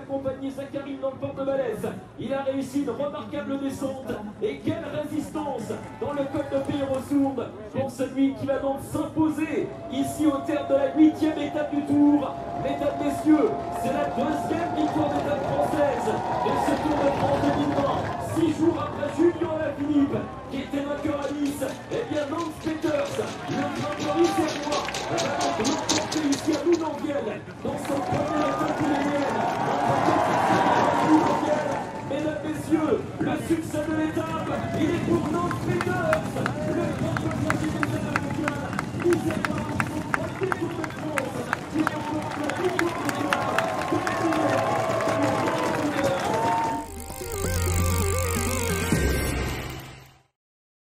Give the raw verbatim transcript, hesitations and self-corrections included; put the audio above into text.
accompagné Zacharine dans le porte de Balèze. Il a réussi une remarquable descente. Et quelle résistance dans le col de Pérosourde pour celui qui va donc s'imposer ici au terme de la huitième étape du Tour. Mesdames, messieurs, c'est la deuxième victoire d'étape française de ce Tour de France deux mille vingt. Six jours après Julien Alaphilippe, qui était vainqueur à Nice, et bien Lance